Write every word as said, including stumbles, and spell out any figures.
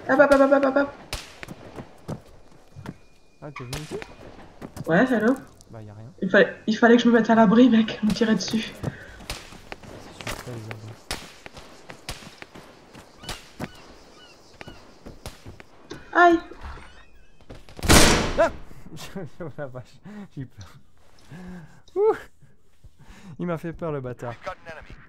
Hop, hop, hop, hop, hop, hop. Ah, t'es venu ici? Ouais, allô? Bah, y'a rien. Il fallait, il fallait que je me mette à l'abri, mec. On me tirait dessus. C'est super les abris. Aïe! Ah oh la vache, j'ai eu peur. Ouh, il m'a fait peur le bâtard. We've got an enemy.